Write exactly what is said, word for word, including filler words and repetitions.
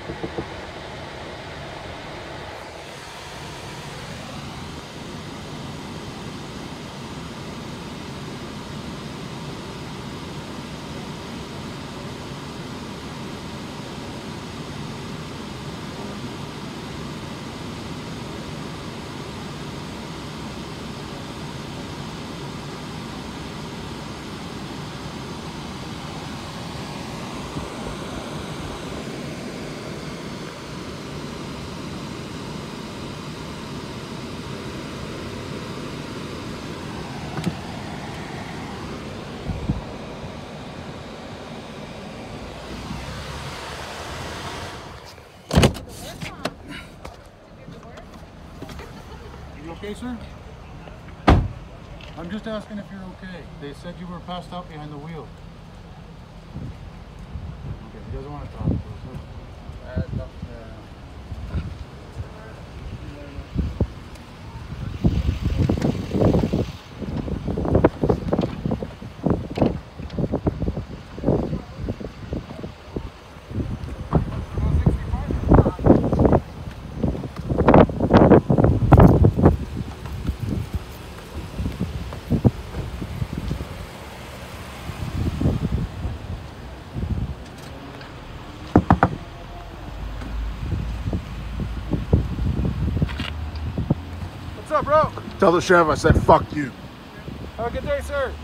Okay, sir? I'm just asking if you're okay. They said you were passed out behind the wheel. Okay, he doesn't want to talk to us. Uh, no, uh, What's up, bro? Tell the sheriff I said fuck you. Have a good day, sir.